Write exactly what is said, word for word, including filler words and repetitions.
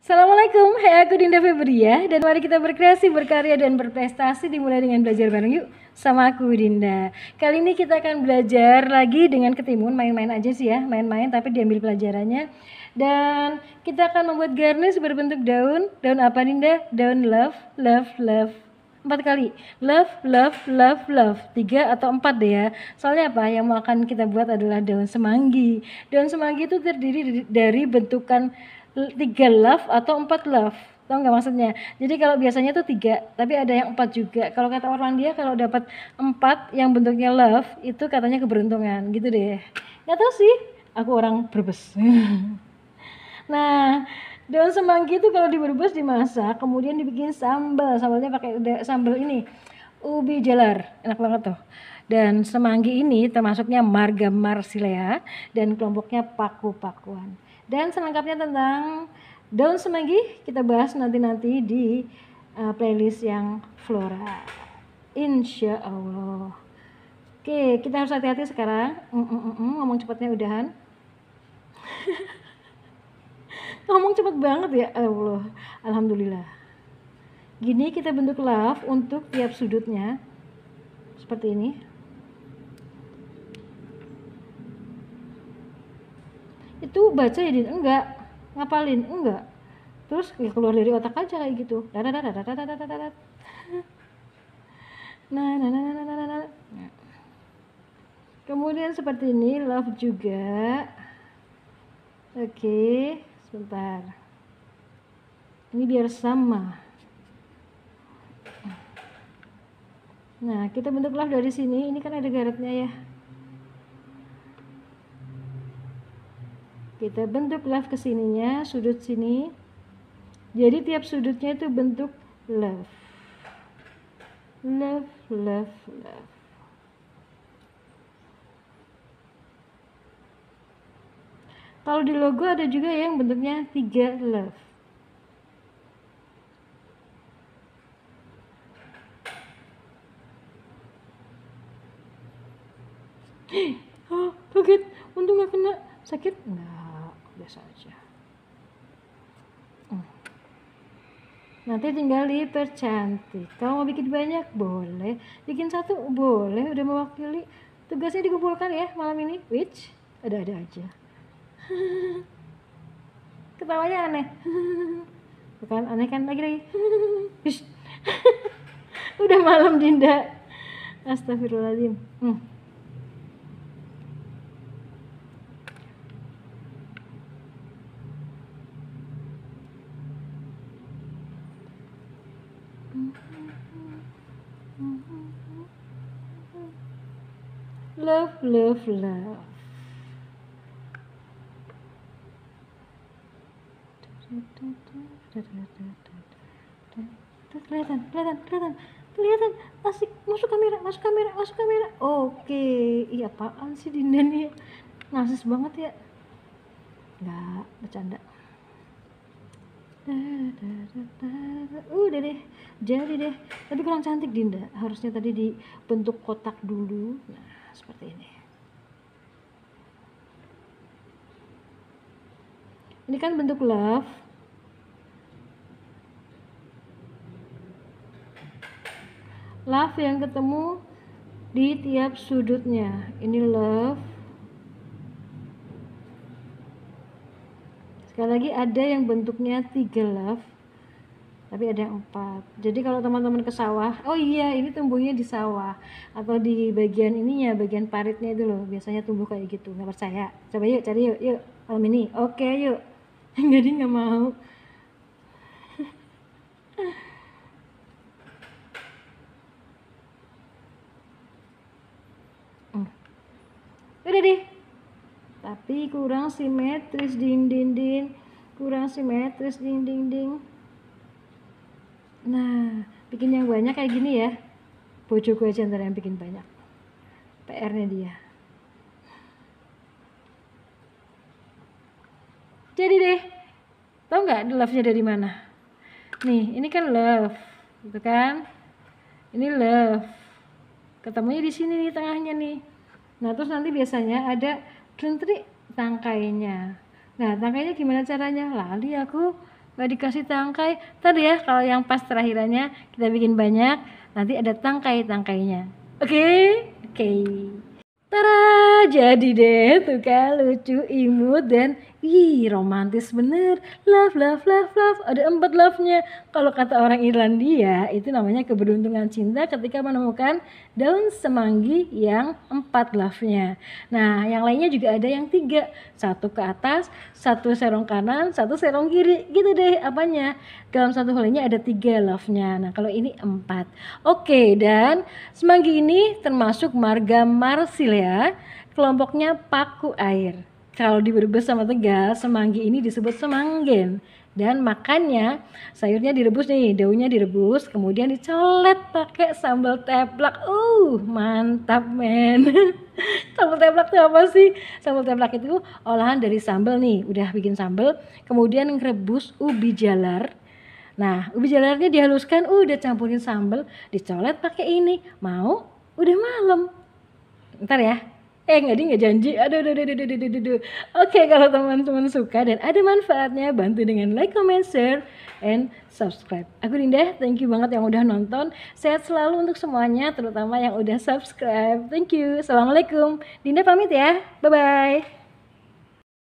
Assalamualaikum, hai aku Dinda Febria dan mari kita berkreasi, berkarya dan berprestasi dimulai dengan belajar bareng yuk sama aku Dinda. Kali ini kita akan belajar lagi dengan ketimun, main-main aja sih ya, main-main tapi diambil pelajarannya. Dan kita akan membuat garnish berbentuk daun, daun apa Dinda? Daun love, love, love. Empat kali, love, love, love, love. Tiga atau empat deh ya. Soalnya apa? Yang mau akan kita buat adalah daun semanggi. Daun semanggi itu terdiri dari bentukan tiga love atau empat love. Tahu nggak maksudnya? Jadi kalau biasanya tuh tiga, tapi ada yang empat juga. Kalau kata orang dia kalau dapat empat yang bentuknya love itu katanya keberuntungan, gitu deh. Nggak tahu sih. Aku orang Brebes. Nah, daun semanggi itu kalau di Brebes dimasak, kemudian dibikin sambal. Sambalnya pakai sambal ini, ubi jalar, enak banget tuh. Dan semanggi ini termasuknya marga marsilea dan kelompoknya paku-pakuan. Dan selengkapnya tentang daun semanggi kita bahas nanti-nanti di uh, playlist yang Flora. Insya Allah. Oke, kita harus hati-hati sekarang. Mm -mm -mm, ngomong cepatnya udahan. Ngomong cepet banget ya Allah. Alhamdulillah. Gini kita bentuk love untuk tiap sudutnya. Seperti ini. Itu baca ya Din? Enggak. Ngapalin? Enggak. Terus ya keluar dari otak aja kayak gitu. Nah, nah, nah, nah, nah, nah, nah. Kemudian seperti ini love juga. Oke, sebentar. Ini biar sama. Nah, kita bentuk love dari sini. Ini kan ada garetnya ya. Kita bentuk love ke sininya, sudut sini. Jadi tiap sudutnya itu bentuk love. Love, love, love. Kalau di logo ada juga yang bentuknya tiga love. Oh, kaget. Untung gak kena. Sakit? Enggak, biasa aja. Hmm. Nanti tinggal dipercantik. Kalau mau bikin banyak, boleh. Bikin satu, boleh. Udah mewakili. Tugasnya dikumpulkan ya malam ini. Which? Ada-ada aja. Ketawanya aneh. Bukan aneh kan lagi-lagi. Udah malam Dinda. Astagfirullahaladzim. Hmm. Love, love, love. Kelihatan, kelihatan, kelihatan, kelihatan. Asik, masuk kamera, masuk kamera, masuk kamera. Oke, iya apaan sih Dinda nih? Narsis banget ya. Enggak, bercanda. Udah deh, jadi deh. Tapi kurang cantik Dinda. Harusnya tadi dibentuk kotak dulu. Nah, seperti ini. Ini kan bentuk love. Love yang ketemu di tiap sudutnya. Ini love. Sekali lagi ada yang bentuknya tiga love, tapi ada yang empat. Jadi kalau teman-teman ke sawah, oh iya ini tumbuhnya di sawah atau di bagian ininya, bagian paritnya itu loh, biasanya tumbuh kayak gitu. Nggak percaya? Coba yuk cari yuk, yuk malam ini. Oke yuk. Jadi nggak mau. Hmm. Udah deh. Tapi kurang simetris ding ding ding. Kurang simetris ding ding ding. Nah, bikin yang banyak kayak gini ya. Bojoku aja ntar yang bikin banyak. P R-nya dia. Jadi deh, tau nggak love-nya dari mana? Nih, ini kan love, gitu kan? Ini love. Ketemunya di sini nih tengahnya nih. Nah, terus nanti biasanya ada druntri tangkainya. Nah, tangkainya gimana caranya? Lali aku. nggak dikasih tangkai. Tadi ya kalau yang pas terakhirannya kita bikin banyak, nanti ada tangkai-tangkainya. Oke, okay? Oke. Okay. Tara, jadi deh tuh kan, lucu, imut, dan ih romantis bener. Love, love, love, love. Ada empat love-nya. Kalau kata orang Irlandia, itu namanya keberuntungan cinta ketika menemukan daun semanggi yang empat love-nya. Nah, yang lainnya juga ada yang tiga. Satu ke atas, satu serong kanan, satu serong kiri. Gitu deh apanya. Dalam satu helainya ada tiga love-nya. Nah, kalau ini empat. Oke, dan semanggi ini termasuk marga Marsil ya. Kelompoknya paku air. Kalau di Brebes sama Tegal, semanggi ini disebut semanggen. Dan makannya sayurnya direbus nih, daunnya direbus, kemudian dicolet pakai sambal teplak. Uh, mantap men. Sambal teplak itu apa sih? Sambal teplak itu olahan dari sambal nih, udah bikin sambal, kemudian ngerebus ubi jalar. Nah, ubi jalarnya dihaluskan, uh, udah campurin sambal, dicolet pakai ini. Mau? Udah malam. Ntar ya. Eh nggak di nggak janji. Aduh, aduh, aduh, aduh, aduh, aduh, aduh. Oke, kalau teman-teman suka dan ada manfaatnya, bantu dengan like, comment, share, and subscribe. Aku Dinda, thank you banget yang udah nonton. Sehat selalu untuk semuanya, terutama yang udah subscribe. Thank you. Assalamualaikum. Dinda pamit ya. Bye bye.